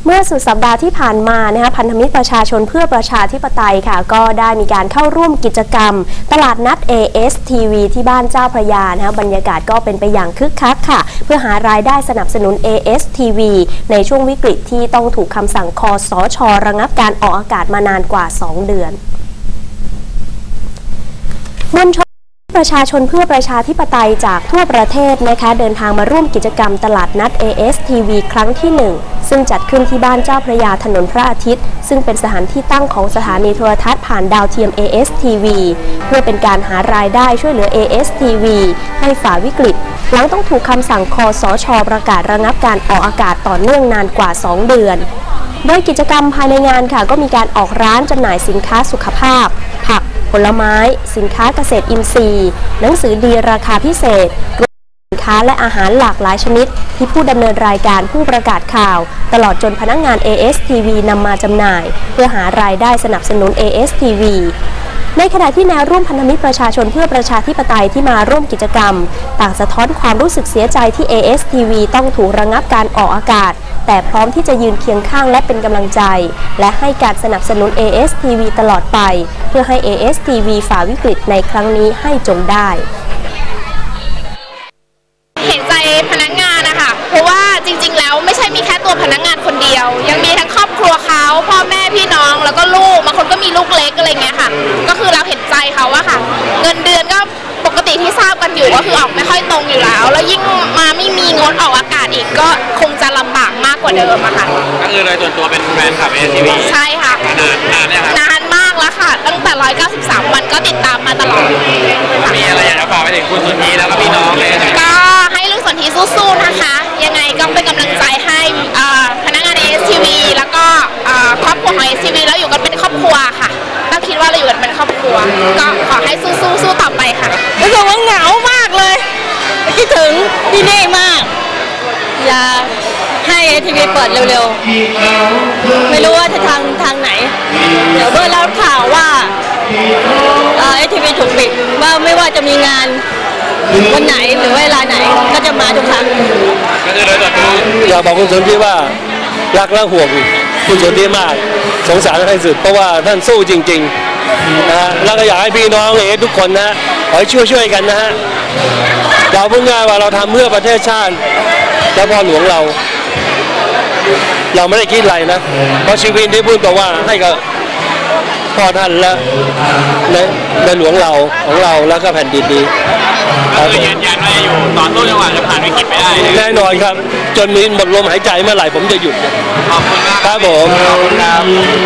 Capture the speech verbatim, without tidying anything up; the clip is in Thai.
เมื่อสุดสัปดาห์ที่ผ่านมานะคะพันธมิตรประชาชนเพื่อประชาธิปไตยค่ะก็ได้มีการเข้าร่วมกิจกรรมตลาดนัด เอ เอส ที วี ที่บ้านเจ้าพระยานะคะบรรยากาศก็เป็นไปอย่างคึกคักค่ะเพื่อหารายได้สนับสนุน เอ เอส ที วี ในช่วงวิกฤตที่ต้องถูกคำสั่งคสช.ระงับการออกอากาศมานานกว่าสองเดือนมวลชนประชาชนเพื่อประชาธิปไตยจากทั่วประเทศนะคะเดินทางมาร่วมกิจกรรมตลาดนัด เอ เอส ที วี ครั้งที่หนึ่งซึ่งจัดขึ้นที่บ้านเจ้าพระยาถนนพระอาทิตย์ซึ่งเป็นสถานที่ตั้งของสถานีโทรทัศน์ผ่านดาวเทียม เอ เอส ที วี เพื่อเป็นการหารายได้ช่วยเหลือ เอ เอส ที วี ให้ฝ่าวิกฤตหลังต้องถูกคำสั่งคสช.ประกาศระงับการออกอากาศต่อเนื่องนานกว่าสองเดือนโดยกิจกรรมภายในงานค่ะก็มีการออกร้านจำหน่ายสินค้าสุขภาพผักผลไม้สินค้าเกษตรอินทรีย์หนังสือดีราคาพิเศษรวมสินค้าและอาหารหลากหลายชนิดที่ผู้ดำเนินรายการผู้ประกาศข่าวตลอดจนพนักงาน เอ เอส ที วี นำมาจำหน่ายเพื่อหารายได้สนับสนุน เอ เอส ที วี ในขณะที่แนวร่วมพันธมิตรประชาชนเพื่อประชาธิปไตยที่มาร่วมกิจกรรมต่างสะท้อนความรู้สึกเสียใจที่ เอ เอส ที วี ต้องถูกระงับการออกอากาศแต่พร้อมที่จะยืนเคียงข้างและเป็นกำลังใจและให้การสนับสนุน เอ เอส ที วี ตลอดไปเพื่อให้ เอ เอส ที วี ฝ่าวิกฤตในครั้งนี้ให้จงได้เห็นใจพนักงานนะคะเพราะว่าจริงๆแล้วไม่ใช่มีแค่ตัวพนักงานคนเดียวยังมีทั้งครอบครัวเขาพ่อแม่พี่น้องแล้วก็ลูกบางคนก็มีลูกเล็กอะไรเงี้ยค่ะก็คือเราเห็นใจเขาอะค่ะเงินเดือนก็ปกติที่ทราบกันอยู่ก็คือออกไม่ค่อยตรงอยู่แล้วแล้วยิ่งมาไม่มีงดออกอากาศอีกก็คงจะลำบากมากกว่าเดิมอะค่ะก็คือเลยส่วนตัวเป็นแฟนคลับ เอ เอส ที วีใช่ค่ะนานนานเนี่ยครับนานมากแล้วค่ะตั้งแต่หนึ่งร้อยเก้าสิบสามวันก็ติดตามมาตลอดมีอะไรอยากจะฝากไปถึงคุณสุนทรีแล้วก็พี่น้องเลยก็ให้ลูกสุนทรีสู้ๆนะคะยังไงก็เป็นกำลังใจให้พนักงาน เอ เอส ที วี แล้วก็ครอบครัวของ เอ เอส ที วี แล้วอยู่กันเป็นครอบครัวค่ะเราคิดว่าเราอยู่กันเป็นครอบครัวก็ขอให้สู้ๆสู้ต่อไปค่ะรู้สึกว่าเหงามากเลยคิดถึงพี่เน่มากอยากให้ เอ เอส ที วี เปิดเร็วๆไม่รู้ว่าจะทางทางไหนเดี๋ยวเมื่อเราข่าวว่า เอ เอส ที วี ถูกปิดว่าไม่ว่าจะมีงานวันไหนหรือเวลาไหนก็จะมาทุกครั้งก็คือโดยส่วนตัวอยากบอกคุณสนธิว่ารักและห่วงคุณสนธิมากสงสารท่านสุดเพราะว่าท่านสู้จริงๆนะฮะแล้วก็อยากให้พี่น้องเอทุกคนนะฮะขอให้ช่วยๆกันนะฮะเราพูดง่ายว่าเราทำเพื่อประเทศชาติและพ่อหลวงเราเราไม่ได้คิดอะไรนะเพราะชีวิตที่พูดบอกว่าให้กับพ่อท่านและในหลวงเราของเราแล้วก็แผ่นดินดีก็คือยืนยันว่าอยู่ต่อสู้จนกว่าจะผ่านวิกฤตไปได้แน่นอนครับจนมีหมดลมหายใจเมื่อไหร่ผมจะหยุดขอบคุณมากครับผมขอบคุณครับ